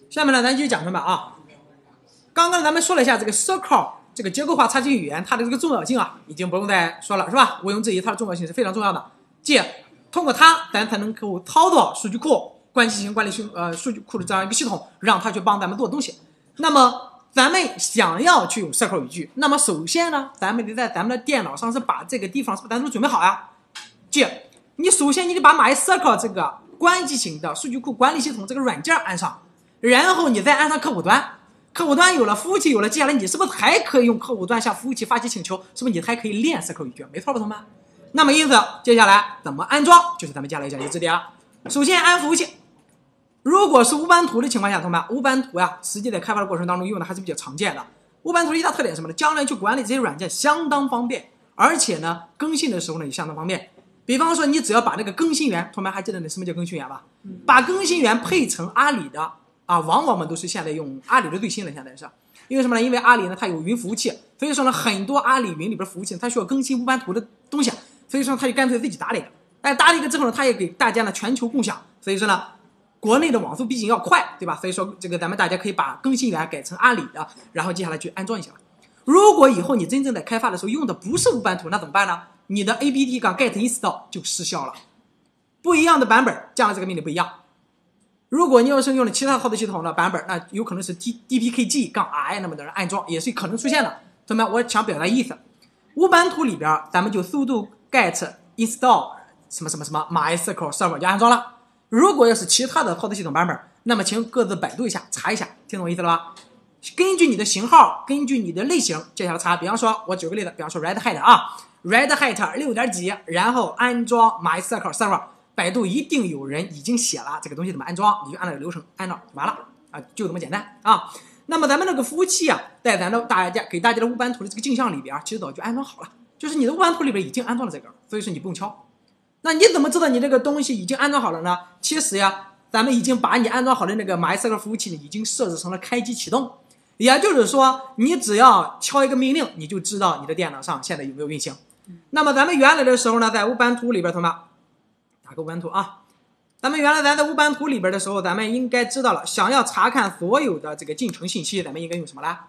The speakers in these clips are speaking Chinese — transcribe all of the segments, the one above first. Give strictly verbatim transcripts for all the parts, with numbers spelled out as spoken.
下面呢，咱继续讲同学们啊。刚刚咱们说了一下这个 Circle 这个结构化插件语言，它的这个重要性啊，已经不用再说了，是吧？毋庸置疑，它的重要性是非常重要的。即通过它，咱才能够操作数据库、关系型管理系呃数据库的这样一个系统，让它去帮咱们做东西。那么咱们想要去用 Circle 语句，那么首先呢，咱们得在咱们的电脑上是把这个地方是不是单独准备好呀？即你首先你得把 MyCircle 这个关系型的数据库管理系统这个软件安上，然后你再安上客户端。客户端有了，服务器有了，接下来你是不是还可以用客户端向服务器发起请求？是不是你还可以练 Circle 语句？没错吧，同学们？那么因此，接下来怎么安装，就是咱们接下来讲的知点了。首先安服务器，如果是无版图的情况下，同学们，无版图呀，实际在开发的过程当中用的还是比较常见的。无版图的一大特点是什么呢？将来去管理这些软件相当方便，而且呢，更新的时候呢也相当方便。比方说，你只要把那个更新源，同学们还记得那什么叫更新源吧？把更新源配成阿里的。啊，往往我们都是现在用阿里的最新了，现在是因为什么呢？因为阿里呢它有云服务器，所以说呢很多阿里云里边服务器它需要更新无版图的东西，所以说它就干脆自己打了一个。但打了一个之后呢，它也给大家呢全球共享，所以说呢国内的网速毕竟要快，对吧？所以说这个咱们大家可以把更新源改成阿里的，然后接下来去安装一下。如果以后你真正在开发的时候用的不是无版图，那怎么办呢？你的 apt 杠 get install 就失效了，不一样的版本将来这个命令不一样。如果你要是用了其他操作系统的版本，那有可能是 D P K G 杠 I 那么的人安装，也是可能出现的。同学们，我想表达意思，无版图里边咱们就 sudo get install 什么什么什么 MySQL server 就安装了。如果要是其他的操作系统版本，那么请各自百度一下，查一下，听懂我意思了吧？根据你的型号，根据你的类型，接下来查。比方说，我举个例子，比方说 Red Hat 啊 ，Red Hat 六点几，然后安装 MySQL server。百度一定有人已经写了这个东西怎么安装，你就按照流程按照完了啊，就这么简单啊。那么咱们这个服务器啊，在咱的大家给大家的无版图的这个镜像里边，其实早就安装好了，就是你的无版图里边已经安装了这个，所以说你不用敲。那你怎么知道你这个东西已经安装好了呢？其实呀，咱们已经把你安装好的那个 MySQL 服务器呢，已经设置成了开机启动，也就是说，你只要敲一个命令，你就知道你的电脑上现在有没有运行。那么咱们原来的时候呢，在无版图里边，同学们。打个无版图啊，咱们原来咱在无版图里边的时候，咱们应该知道了，想要查看所有的这个进程信息，咱们应该用什么啦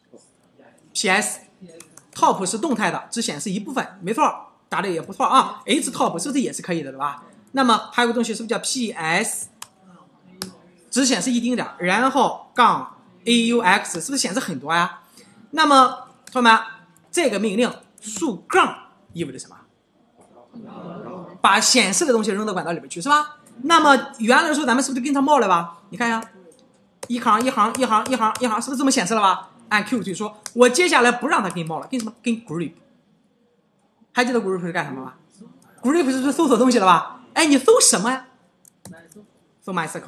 ？P S top 是动态的，只显示一部分，没错，答的也不错啊。H top 是不是也是可以的，对吧？那么还有个东西是不是叫 P S 只显示一丁点，然后杠 A U X 是不是显示很多呀？那么同学们，这个命令竖杠意味着什么？把显示的东西扔到管道里边去，是吧？那么原来的时候咱们是不是就跟它冒了吧？你看一下，一行一行一行一行一行，是不是这么显示了吧？按 Q 就说，我接下来不让它给你冒了，跟什么？跟 group。还记得 group 是干什么吗 ？group 是搜索东西了吧？哎，你搜什么呀？搜 MySQL。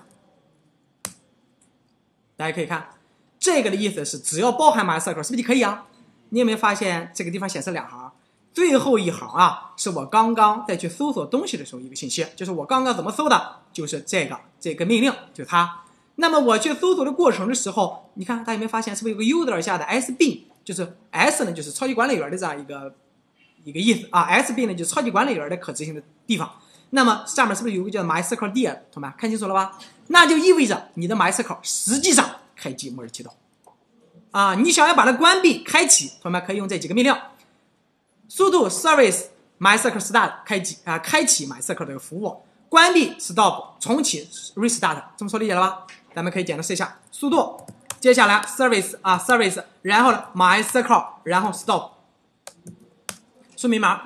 大家可以看，这个的意思是只要包含 MySQL， 是不是就可以啊？你有没有发现这个地方显示两行？最后一行啊，是我刚刚在去搜索东西的时候一个信息，就是我刚刚怎么搜的，就是这个这个命令，就是它。那么我去搜索的过程的时候，你看大家有没有发现，是不是有个 user 下的 S B， 就是 S 呢，就是超级管理员的这样一个一个意思啊 ，S B 呢就是超级管理员的可执行的地方。那么下面是不是有个叫 MySQL D， 同学们看清楚了吧？那就意味着你的 MySQL 实际上开机默认启动啊，你想要把它关闭、开启，同学们可以用这几个命令。sudo service MySQL start 开启啊，开启 MySQL 这个服务，关闭 stop 重启 restart， 这么说理解了吧？咱们可以简单试一下 sudo， 接下来 service 啊 service， 然后呢 MySQL， 然后 stop， 输密码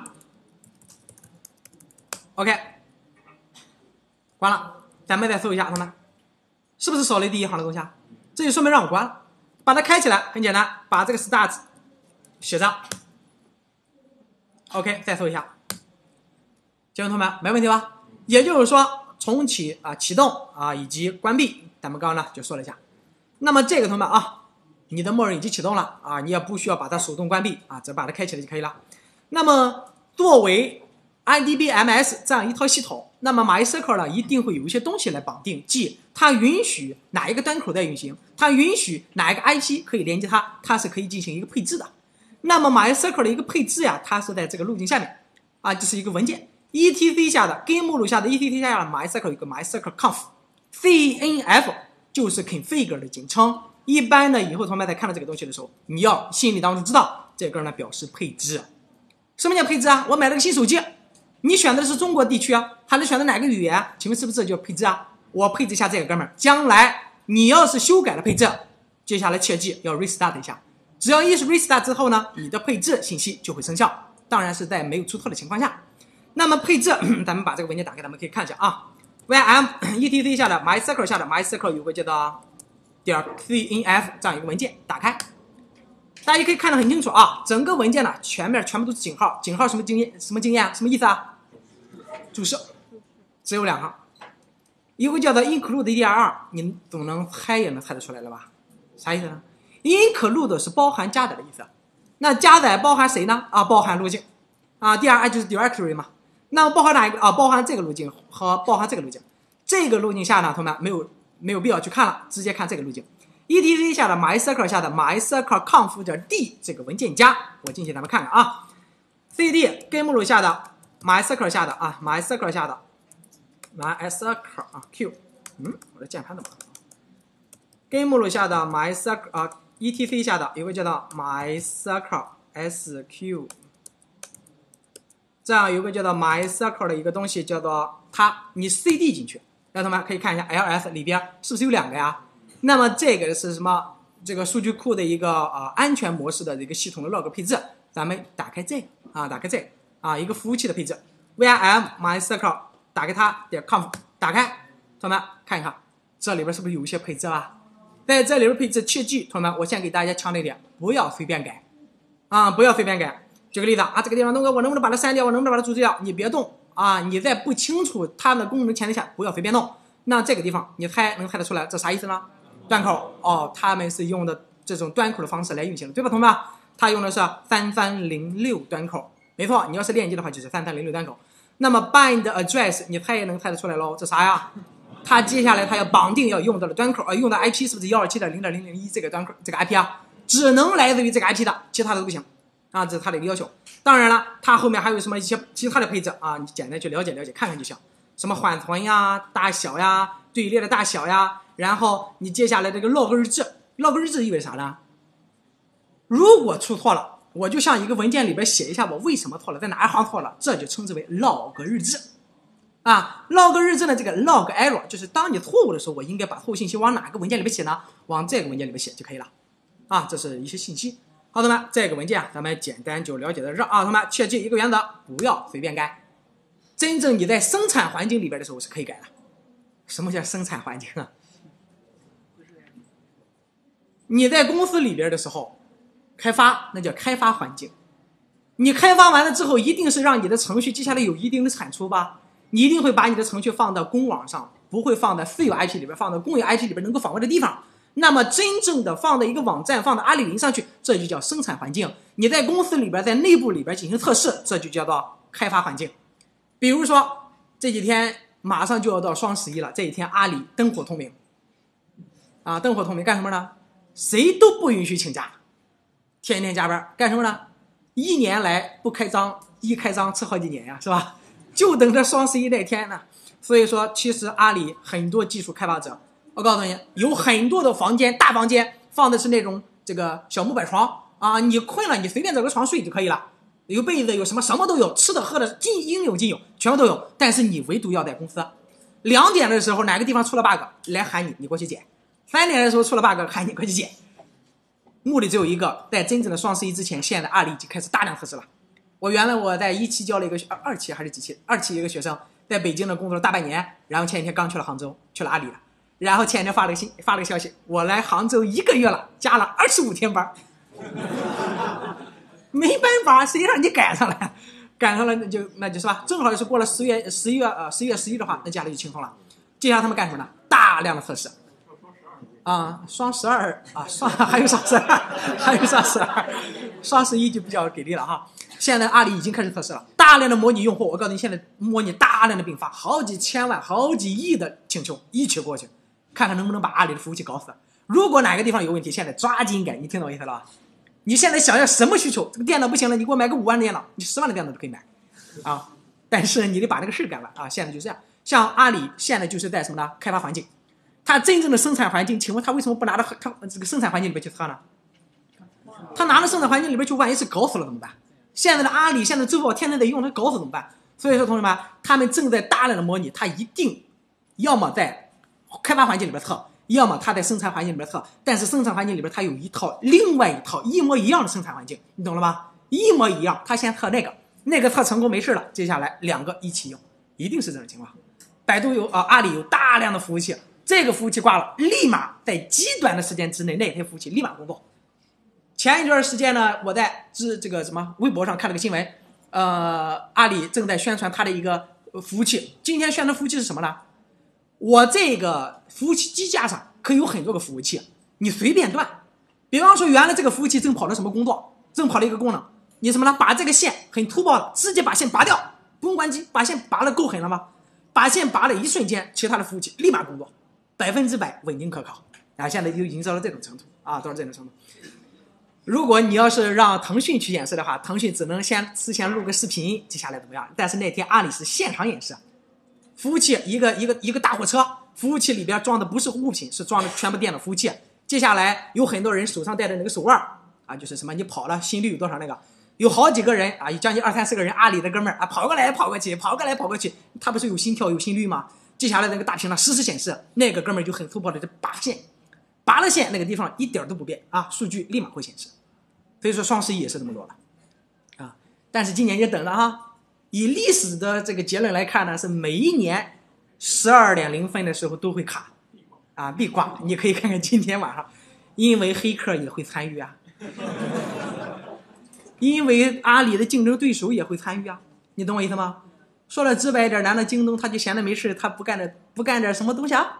，OK， 关了，咱们再搜一下，同学们，是不是少了第一行的东西啊？这就说明让我关了，把它开起来很简单，把这个 start 写上。OK， 再搜一下，请问同学们没问题吧？也就是说，重启啊、启动啊以及关闭，咱们刚刚呢就说了一下。那么这个同学们啊，你的默认已经启动了啊，你也不需要把它手动关闭啊，只把它开启了就可以了。那么作为 I D B M S 这样一套系统，那么 MySQL 呢一定会有一些东西来绑定，即它允许哪一个端口在运行，它允许哪一个 I P 可以连接它，它是可以进行一个配置的。那么 MySQL 的一个配置呀，它是在这个路径下面啊，这是一个文件 E T C 下的 Game 目录下的 E T C 下的 MySQL 有个 MySQL conf C N F 就是 configure 的简称。一般呢，以后同学们在看到这个东西的时候，你要心里当中知道这个呢表示配置。什么叫配置啊？我买了个新手机，你选的是中国地区啊，还是选的哪个语言？请问是不是这叫配置啊？我配置一下这个哥们儿，将来你要是修改了配置，接下来切记要 restart 一下。只要一是 restart 之后呢，你的配置信息就会生效，当然是在没有出错的情况下。那么配置，咱们把这个文件打开，咱们可以看一下啊。Y M E T C 下的 MySQL 下的 MySQL 有个叫做点 C N F 这样一个文件，打开，大家可以看得很清楚啊。整个文件呢，全面全部都是井号，井号什么经验？什么经验？什么意思啊？注释只有两行，有个叫做 include D R R， 你总能猜也能猜得出来了吧？啥意思呢 ？include 是包含加载的意思，那加载包含谁呢？啊，包含路径啊 ，D R R 就是 directory 嘛。那么包含哪一个啊？包含这个路径和包含这个路径。这个路径下呢，同学们没有没有必要去看了，直接看这个路径。E T C 下的 MySQL 下的 MySQL conf 点 d 这个文件夹，我进去咱们看看啊。C D 根目录下的 MySQL 下的啊 MySQL 下的 MySQL 啊 Q， 嗯，我的键盘怎么了？根目录下的 MySQL 啊 E T C 下的有个叫做 MySQL S Q。这样有个叫做 MySQL 的一个东西，叫做它，你 C D 进去，让同学们可以看一下 L S 里边是不是有两个呀？那么这个是什么？这个数据库的一个呃安全模式的一个系统的 log 配置，咱们打开这个啊，打开这个啊，一个服务器的配置 ，V I M MySQL 打开它点 conf 打开，同学们看一看，这里边是不是有一些配置啊？在这里边配置切记，同学们，我先给大家强调一点，不要随便改啊，不要随便改。举个例子啊，这个地方东哥，我能不能把它删掉？我能不能把它注记掉？你别动啊！你在不清楚它的功能的前提下，不要随便动。那这个地方你猜能猜得出来，这啥意思呢？端口哦，他们是用的这种端口的方式来运行的，对吧，同学们？它用的是三三零六端口，没错。你要是链接的话，就是三三零六端口。那么 bind address， 你猜也能猜得出来喽？这啥呀？它接下来它要绑定要用到的端口，呃，用的 I P 是不是 一二七点零点零零一 这个端口这个 I P 啊？只能来自于这个 I P 的，其他的都不行。啊，这是它的一个要求。当然了，它后面还有什么一些其他的配置啊？你简单去了解了解，看看就行。什么缓存呀、大小呀、队列的大小呀，然后你接下来这个 log 日志 ，log 日志意味着啥呢？如果出错了，我就像一个文件里边写一下我为什么错了，在哪一行错了，这就称之为 log 日志。啊 ，log 日志的这个 log error 就是当你错误的时候，我应该把错误信息往哪个文件里边写呢？往这个文件里边写就可以了。啊，这是一些信息。好，同学们，这个文件啊，咱们简单就了解到这啊。同学们，切记一个原则，不要随便改。真正你在生产环境里边的时候是可以改的。什么叫生产环境啊？你在公司里边的时候，开发那叫开发环境。你开发完了之后，一定是让你的程序接下来有一定的产出吧？你一定会把你的程序放到公网上，不会放在私有 I P 里边，放到公有 I P 里边能够访问的地方。那么真正的放在一个网站，放到阿里云上去，这就叫生产环境。你在公司里边，在内部里边进行测试，这就叫做开发环境。比如说这几天马上就要到双十一了，这几天阿里灯火通明啊，灯火通明干什么呢？谁都不允许请假，天天加班干什么呢？一年来不开张，一开张吃好几年呀，是吧？就等着双十一那天呢。所以说，其实阿里很多技术开发者，我告诉你，有很多的房间，大房间放的是那种这个小木板床啊，你困了你随便找个床睡就可以了，有被子有什么什么都有，吃的喝的尽应有尽有，全部都有。但是你唯独要在公司两点的时候哪个地方出了 bug 来喊你，你过去捡；三点的时候出了 bug 喊你过去捡。目的只有一个，在真正的双十一之前，现在阿里已经开始大量测试了。我原来我在一期教了一个二期还是几期，二期一个学生在北京的工作了大半年，然后前几天刚去了杭州，去了阿里了。然后前天发了个信，发了个消息，我来杭州一个月了，加了二十五天班，没办法，谁让你赶上了，赶上了那就那就是吧，正好是过了十月十一月呃十一月十一的话，那家里就轻松了。接下来他们干什么呢？大量的测试。啊，双十二啊，双还有双十二，还有双十二，双十一就比较给力了哈。现在阿里已经开始测试了，大量的模拟用户，我告诉你，现在模拟大量的并发，好几千万、好几亿的请求一起过去，看看能不能把阿里的服务器搞死。如果哪个地方有问题，现在抓紧改，你听到我意思了吧？你现在想要什么需求？这个电脑不行了，你给我买个五万的电脑，你十万的电脑都可以买啊。但是你得把这个事干了啊。现在就这样，像阿里现在就是在什么呢？开发环境。 它真正的生产环境，请问它为什么不拿到它这个生产环境里边去测呢？它拿到生产环境里边去，万一是搞死了怎么办？现在的阿里，现在支付宝天天得用，它搞死怎么办？所以说，同学们，他们正在大量的模拟，它一定要么在开发环境里边测，要么它在生产环境里边测。但是生产环境里边它有一套另外一套一模一样的生产环境，你懂了吗？一模一样，它先测那个，那个测成功没事了，接下来两个一起用，一定是这种情况。百度有啊、呃，阿里有大量的服务器，这个服务器挂了，立马在极短的时间之内，那台服务器立马工作。前一段时间呢，我在这这个什么微博上看了个新闻，呃，阿里正在宣传它的一个服务器。今天宣传服务器是什么呢？我这个服务器机架上可以有很多个服务器，你随便断。比方说，原来这个服务器正跑了什么工作，正跑了一个功能，你什么呢？把这个线很粗暴的，直接把线拔掉，不用关机，把线拔了够狠了吗？把线拔了一瞬间，其他的服务器立马工作，百分之百稳定可靠啊！现在就已经到了这种程度啊，到了这种程度。如果你要是让腾讯去演示的话，腾讯只能先事先录个视频，接下来怎么样？但是那天阿里是现场演示，服务器一个一个一个大货车，服务器里边装的不是物品，是装的全部电脑服务器。接下来有很多人手上戴的那个手腕啊，就是什么你跑了心率有多少那个，有好几个人啊，将近二三十个人，阿里的哥们儿啊，跑过来跑过去，跑过来跑过去，他不是有心跳有心率吗？接下来那个大屏上实时显示，那个哥们儿就很粗暴的就拔线，拔了线那个地方一点都不变啊，数据立马会显示。所以说双十一也是这么做的啊，但是今年也等了哈。以历史的这个结论来看呢，是每一年十二点零分的时候都会卡啊，必挂。你可以看看今天晚上，因为黑客也会参与啊，因为阿里的竞争对手也会参与啊，你懂我意思吗？说的直白一点，难道京东他就闲着没事，他不干点不干点什么东西啊？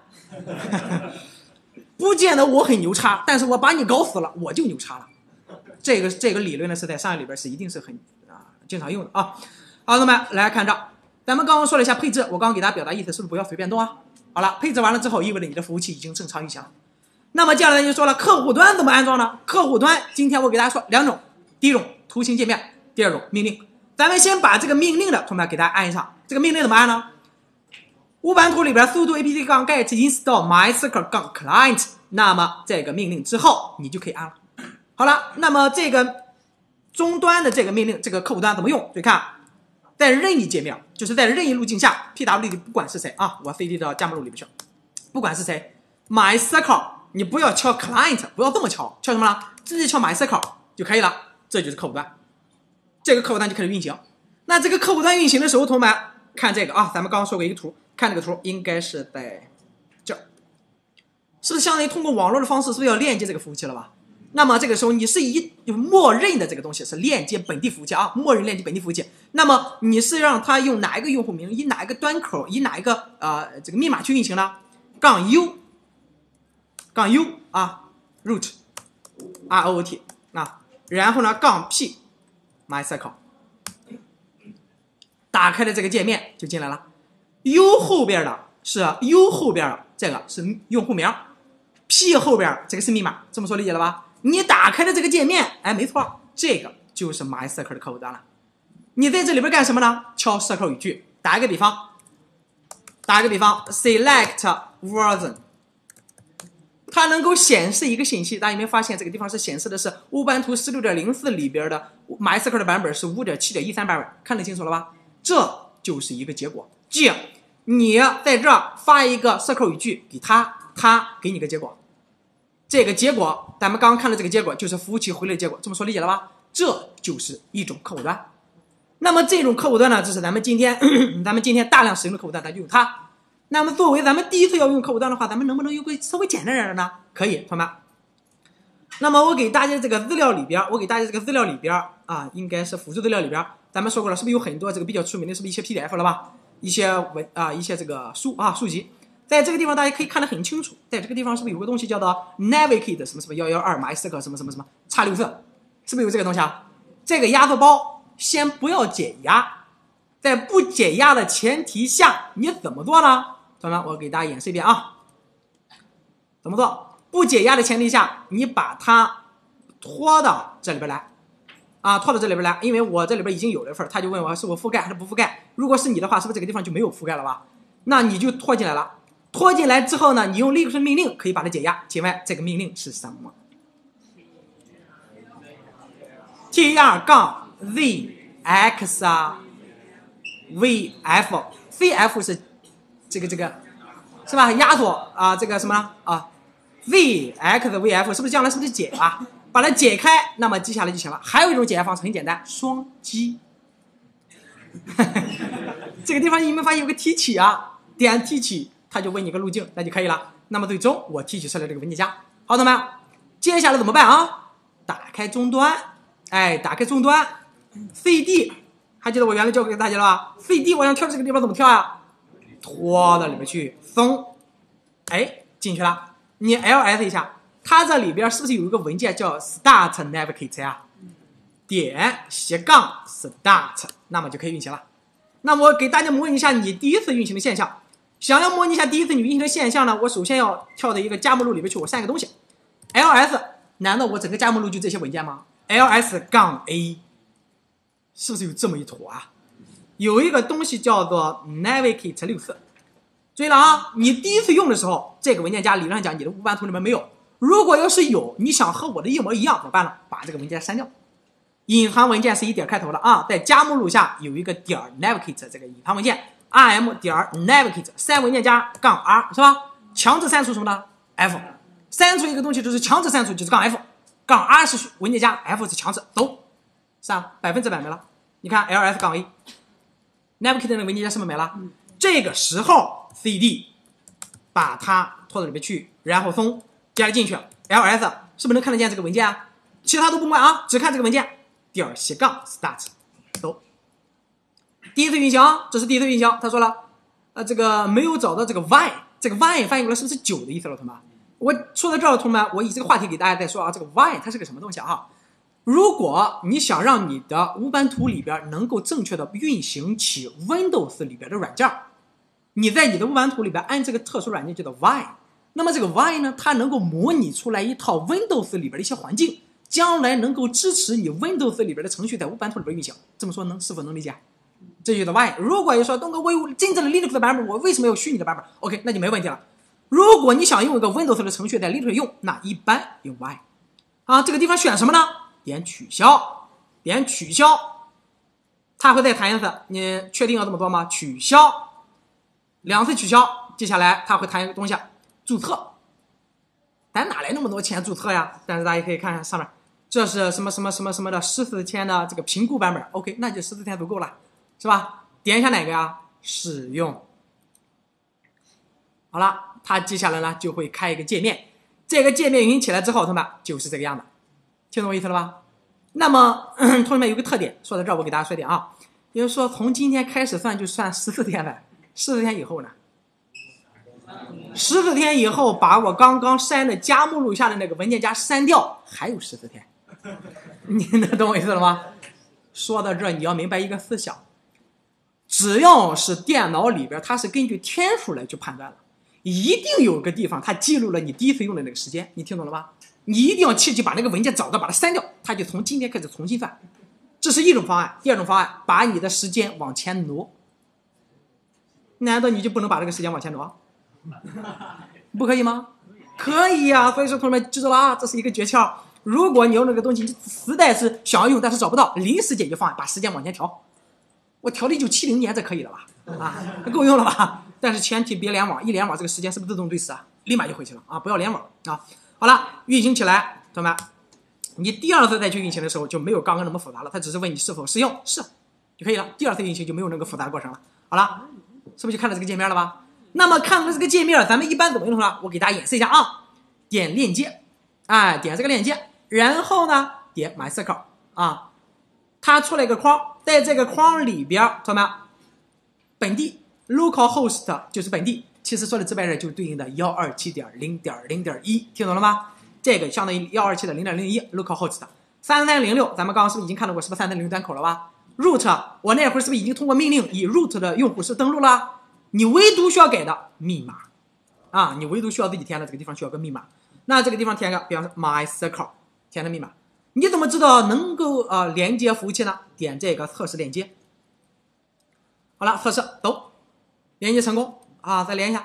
不见得我很牛叉，但是我把你搞死了，我就牛叉了。这个这个理论呢，是在商业里边是一定是很啊经常用的啊。好，那么来看这，咱们刚刚说了一下配置，我刚刚给大家表达意思，是不是不要随便动啊？好了，配置完了之后，意味着你的服务器已经正常运行了。那么接下来就说了，客户端怎么安装呢？客户端今天我给大家说两种，第一种图形界面，第二种命令。咱们先把这个命令的同学们给大家按上，这个命令怎么按呢？无版图里边 sudo apt 杠 get install MySQL 杠 client， 那么这个命令之后你就可以按了。好了，那么这个终端的这个命令，这个客户端怎么用？注意看，在任意界面，就是在任意路径下 ，P W 里不管是谁啊，我 C D 到加目录里边去，不管是谁 ，MySQL， 你不要敲 client， 不要这么敲，敲什么呢？直接敲 MySQL 就可以了，这就是客户端，这个客户端就开始运行。那这个客户端运行的时候，同学们看这个啊，咱们刚刚说过一个图，看这个图应该是在这儿，是不是相当于通过网络的方式，是不是要链接这个服务器了吧？那么这个时候你是以默认的这个东西是链接本地服务器啊，默认链接本地服务器。那么你是让它用哪一个用户名，以哪一个端口，以哪一个呃这个密码去运行呢？杠 u 杠 u 啊 root r o o t 啊，然后呢杠 p MySQL， 打开的这个界面就进来了。u 后边的是 u 后边的这个是用户名 ，p 后边这个是密码，这么说理解了吧？你打开的这个界面，哎，没错，这个就是 MySQL 的客户端了。你在这里边干什么呢？敲 S Q L 语句，打一个比方，打一个比方 ，select version， 它能够显示一个信息。大家有没有发现这个地方是显示的是乌班图 十六点零四 里边的 MySQL 的版本是 五点七点一三 版本，看得清楚了吧？这就是一个结果，即你在这儿发一个 S Q L 语句给他，他给你个结果。这个结果，咱们刚刚看的这个结果就是服务器回来的结果，这么说理解了吧？这就是一种客户端。那么这种客户端呢，这是咱们今天咱们今天大量使用的客户端，咱就用它。那么作为咱们第一次要用客户端的话，咱们能不能用个稍微简单点的呢？可以，同学们。那么我给大家这个资料里边，我给大家这个资料里边啊，应该是辅助资料里边，咱们说过了，是不是有很多这个比较出名的，是不是一些 P D F 了吧？一些文啊，一些这个书啊书籍。在这个地方大家可以看得很清楚，在这个地方是不是有个东西叫做 Navigate 什么什么一一二 MySQL 什么什么什么 X 六十四， 是不是有这个东西啊？这个压缩包先不要解压，在不解压的前提下，你怎么做呢？同学们，我给大家演示一遍啊，怎么做？不解压的前提下，你把它拖到这里边来啊，拖到这里边来，因为我这里边已经有了一份，他就问我是我覆盖还是不覆盖。如果是你的话，是不是这个地方就没有覆盖了吧？那你就拖进来了。 拖进来之后呢，你用 Linux 命令可以把它解压。请问这个命令是什么 ？tr 杠 zx 啊 ，vf，cf 是这个这个是吧？压缩啊，这个什么啊 ？zx vf 是不是将来是不是解啊？把它解开，那么记下来就行了。还有一种解压方式很简单，双击。这个地方你有没有发现有个提取啊？点提取。它就问你个路径，那就可以了。那么最终我提取出来这个文件夹，好，同学们，接下来怎么办啊？打开终端，哎，打开终端 ，cd， 还记得我原来教给大家了吧 ？cd 我想跳这个地方怎么跳呀？拖到里面去，松，哎，进去了。你 ls 一下，它这里边是不是有一个文件叫 start navigate 呀？点斜杠 start， 那么就可以运行了。那我给大家模拟一下你第一次运行的现象。想要模拟一下第一次你运行的现象呢，我首先要跳到一个加目录里面去，我删一个东西 ，ls， 难道我整个加目录就这些文件吗 ？ls 杠 a， 是不是有这么一坨啊？有一个东西叫做 navigate 六四，注意了啊，你第一次用的时候，这个文件夹理论上讲你的无版图里面没有，如果要是有，你想和我的一模一样怎么办呢？把这个文件删掉。隐含文件是以点开头的啊，在加目录下有一个点 navigate 这个隐含文件。rm 点 navigate 删文件夹杠 r 是吧？强制删除什么呢 ？f 删除一个东西就是强制删除就是杠 f， 杠 r 是文件夹 ，f 是强制，走，是啊，百分之百没了。你看 ls 杠 a navigate 那个文件夹是不是没了？嗯、这个时候 cd 把它拖到里面去，然后松，接着进去 ls 是不是能看得见这个文件啊？其他都不管啊，只看这个文件，点斜杠 start 走。第一次运行，这是第一次运行。他说了，呃，这个没有找到这个 y， 这个 y 翻译过来是不是九的意思了，同学们？我说到这儿，同学们，我以这个话题给大家再说啊，这个 y 它是个什么东西啊？如果你想让你的无版图里边能够正确的运行起 Windows 里边的软件，你在你的无版图里边按这个特殊软件叫做 y， 那么这个 y 呢，它能够模拟出来一套 Windows 里边的一些环境，将来能够支持你 Windows 里边的程序在无版图里边运行。这么说能是否能理解？这就是 Y。如果你说东哥，我有真正的 Linux 的版本，我为什么要虚拟的版本 ？OK， 那就没问题了。如果你想用一个 Windows 的程序在 Linux 用，那一般用 Y。啊，这个地方选什么呢？点取消，点取消，它会再弹一次。你确定要这么做吗？取消，两次取消，接下来它会弹一个东西，注册。咱哪来那么多钱注册呀？但是大家可以看看上面，这是什么什么什么什么的十四天的这个评估版本 ，OK， 那就十四天足够了。是吧？点一下哪个呀？使用。好了，它接下来呢就会开一个界面，这个界面运行起来之后，同学们就是这个样子，听懂我意思了吧？那么，同学们有个特点，说到这儿我给大家说点啊，也就是说从今天开始算就算十四天了，十四天以后呢？十四天以后把我刚刚删的加目录下的那个文件夹删掉，还有十四天，你能懂我意思了吗？说到这儿，你要明白一个思想。只要是电脑里边，它是根据天数来去判断的，一定有个地方它记录了你第一次用的那个时间，你听懂了吗？你一定要切记把那个文件找到，把它删掉，它就从今天开始重新算。这是一种方案。第二种方案，把你的时间往前挪。难道你就不能把这个时间往前挪？不可以吗？可以呀、啊。所以说同学们记住了啊，这是一个诀窍。如果你用那个东西，你实在是想要用但是找不到，临时解决方案，把时间往前调。我调到一九七零年，这可以了吧？啊，够用了吧？但是前提别联网，一联网这个时间是不是自动对时啊？立马就回去了啊！不要联网啊！好了，运行起来，同学们，你第二次再去运行的时候就没有刚刚那么复杂了，它只是问你是否适用，是就可以了。第二次运行就没有那个复杂的过程了。好了，是不是就看到这个界面了吧？那么看到这个界面，咱们一般怎么用呢？我给大家演示一下啊！点链接，哎，点这个链接，然后呢，点 My Circle 啊。它出来一个框，在这个框里边，同学们，本地 localhost 就是本地，其实说的直白点就是对应的 一二七点零点零点一， 听懂了吗？这个相当于 一二七点零点零一 localhost。三三零六咱们刚刚是不是已经看到过，是不是三三零六端口了吧？ root 我那会儿是不是已经通过命令以 root 的用户是登录了？你唯独需要改的密码啊，你唯独需要自己填的这个地方需要个密码，那这个地方填个，比方说 my circle 填的密码。你怎么知道能够呃连接服务器呢？点这个测试链接。好了，测试走，连接成功啊！再连一下，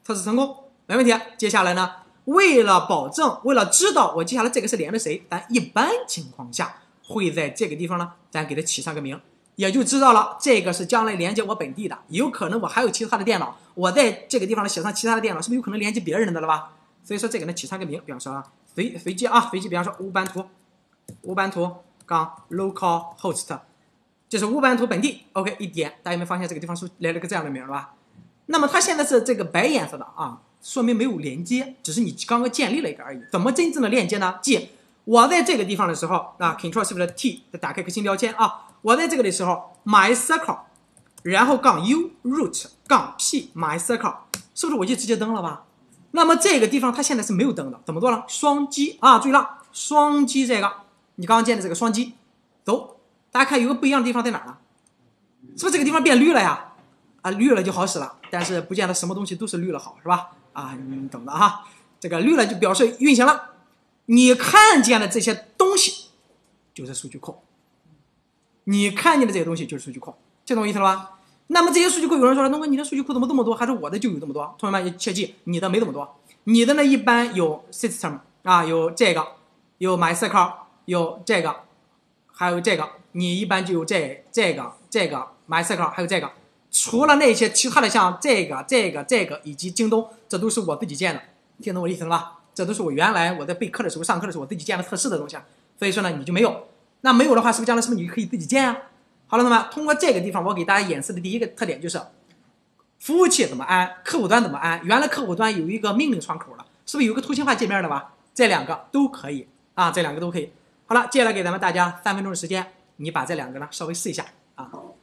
测试成功，没问题。接下来呢，为了保证，为了知道我接下来这个是连着谁，咱一般情况下会在这个地方呢，咱给它起上个名，也就知道了这个是将来连接我本地的。有可能我还有其他的电脑，我在这个地方呢写上其他的电脑，是不是有可能连接别人的了吧？所以说这个呢起上个名，比方说啊，随随机啊，随机，比方说乌班图，乌班图杠 local host， 这是乌班图本地。OK， 一点，大家有没有发现这个地方是来了个这样的名了吧？那么它现在是这个白颜色的啊，说明没有连接，只是你刚刚建立了一个而已。怎么真正的链接呢？即我在这个地方的时候啊 ，Ctrl Shift T 再打开一个新标签啊，我在这个的时候 MyCircle， 然后杠 U root 杠 P MyCircle， 是不是我就直接登了吧？那么这个地方它现在是没有登的，怎么做呢？双击啊，注意了，双击这个你刚刚建的这个双击，走，大家看有个不一样的地方在哪儿呢？是不是这个地方变绿了呀？啊，绿了就好使了，但是不见得什么东西都是绿了好，是吧？啊，你懂的哈。这个绿了就表示运行了，你看见的这些东西就是数据库，你看见的这些东西就是数据库，这懂我意思了吧？那么这些数据库，有人说了，东哥你的数据库怎么这么多？还是我的就有这么多？同学们切记，你的没这么多，你的呢一般有 system 啊，有这个，有 MySQL， 有这个，还有这个，你一般就有这这个这个 MySQL， 还有这个。除了那些其他的，像这个、这个、这个以及京东，这都是我自己建的，听懂我意思了吧？这都是我原来我在备课的时候、上课的时候我自己建的测试的东西，所以说呢，你就没有。那没有的话，是不是将来是不是你可以自己建啊？好了，那么通过这个地方，我给大家演示的第一个特点就是，服务器怎么安，客户端怎么安。原来客户端有一个命令窗口了，是不是有一个图形化界面的吧？这两个都可以啊，这两个都可以。好了，接下来给咱们大家三分钟的时间，你把这两个呢稍微试一下啊。